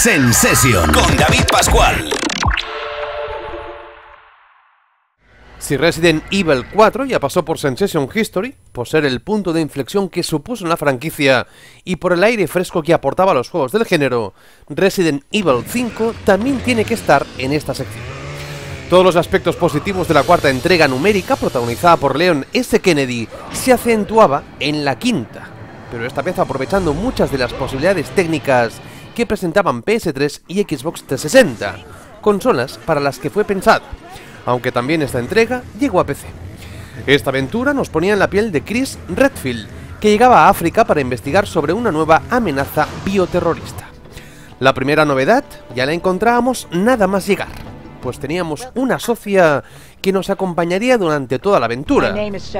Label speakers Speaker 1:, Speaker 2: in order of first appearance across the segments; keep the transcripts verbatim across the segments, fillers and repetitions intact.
Speaker 1: Sensation con David Pascual.
Speaker 2: Si Resident Evil cuatro ya pasó por Sensation History, por ser el punto de inflexión que supuso en la franquicia y por el aire fresco que aportaba a los juegos del género, Resident Evil cinco también tiene que estar en esta sección. Todos los aspectos positivos de la cuarta entrega numérica, protagonizada por Leon S. Kennedy, se acentuaba en la quinta, pero esta vez aprovechando muchas de las posibilidades técnicas que presentaban P S tres y Xbox trescientos sesenta, consolas para las que fue pensada, aunque también esta entrega llegó a P C. Esta aventura nos ponía en la piel de Chris Redfield, que llegaba a África para investigar sobre una nueva amenaza bioterrorista. La primera novedad ya la encontrábamos nada más llegar, pues teníamos una socia que nos acompañaría durante toda la aventura.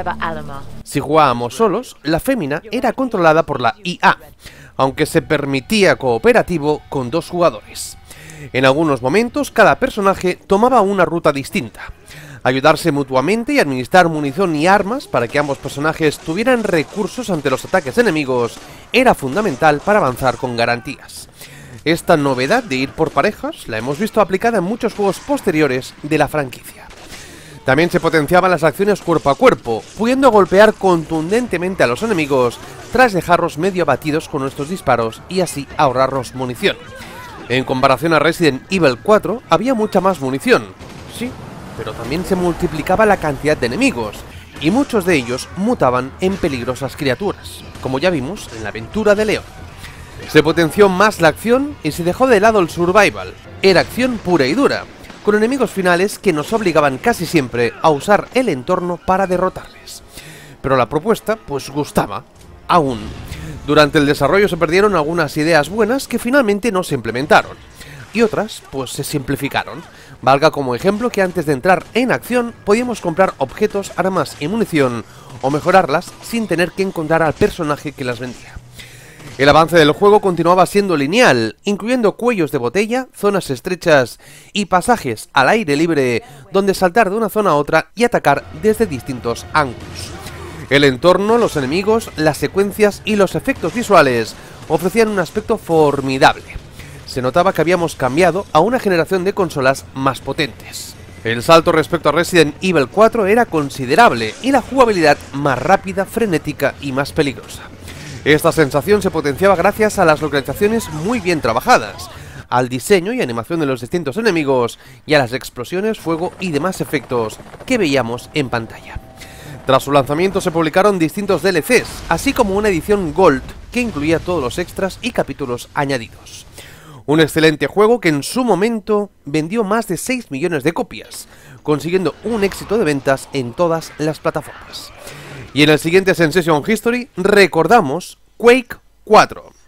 Speaker 2: Si jugábamos solos, la fémina era controlada por la I A, aunque se permitía cooperativo con dos jugadores. En algunos momentos, cada personaje tomaba una ruta distinta. Ayudarse mutuamente y administrar munición y armas para que ambos personajes tuvieran recursos ante los ataques enemigos era fundamental para avanzar con garantías. Esta novedad de ir por parejas la hemos visto aplicada en muchos juegos posteriores de la franquicia. También se potenciaban las acciones cuerpo a cuerpo, pudiendo golpear contundentemente a los enemigos tras dejarlos medio abatidos con nuestros disparos y así ahorrarnos munición. En comparación a Resident Evil cuatro, había mucha más munición, sí, pero también se multiplicaba la cantidad de enemigos, y muchos de ellos mutaban en peligrosas criaturas, como ya vimos en la aventura de Leon. Se potenció más la acción y se dejó de lado el survival. Era acción pura y dura, con enemigos finales que nos obligaban casi siempre a usar el entorno para derrotarles. Pero la propuesta, pues gustaba, aún. Durante el desarrollo se perdieron algunas ideas buenas que finalmente no se implementaron, y otras, pues se simplificaron. Valga como ejemplo que antes de entrar en acción podíamos comprar objetos, armas y munición, o mejorarlas sin tener que encontrar al personaje que las vendía. El avance del juego continuaba siendo lineal, incluyendo cuellos de botella, zonas estrechas y pasajes al aire libre donde saltar de una zona a otra y atacar desde distintos ángulos. El entorno, los enemigos, las secuencias y los efectos visuales ofrecían un aspecto formidable. Se notaba que habíamos cambiado a una generación de consolas más potentes. El salto respecto a Resident Evil cuatro era considerable y la jugabilidad más rápida, frenética y más peligrosa. Esta sensación se potenciaba gracias a las localizaciones muy bien trabajadas, al diseño y animación de los distintos enemigos y a las explosiones, fuego y demás efectos que veíamos en pantalla. Tras su lanzamiento se publicaron distintos D L Cs, así como una edición Gold que incluía todos los extras y capítulos añadidos. Un excelente juego que en su momento vendió más de seis millones de copias, consiguiendo un éxito de ventas en todas las plataformas. Y en el siguiente Sensation History recordamos Quake cuatro.